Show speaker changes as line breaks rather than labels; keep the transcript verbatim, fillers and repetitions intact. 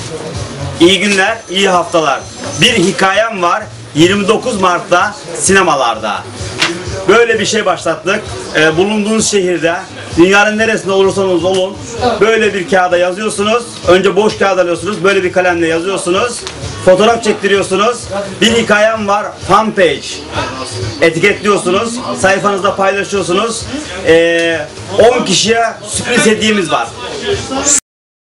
İyi günler, iyi haftalar. Bir hikayem var. yirmi dokuz Mart'ta sinemalarda. Böyle bir şey başlattık. Ee, bulunduğunuz şehirde, dünyanın neresinde olursanız olun, böyle bir kağıda yazıyorsunuz. Önce boş kağıt alıyorsunuz, böyle bir kalemle yazıyorsunuz. Fotoğraf çektiriyorsunuz. Bir hikayem var, fan page. Etiketliyorsunuz, sayfanızda paylaşıyorsunuz. Ee, on kişiye sürpriz hediyemiz var.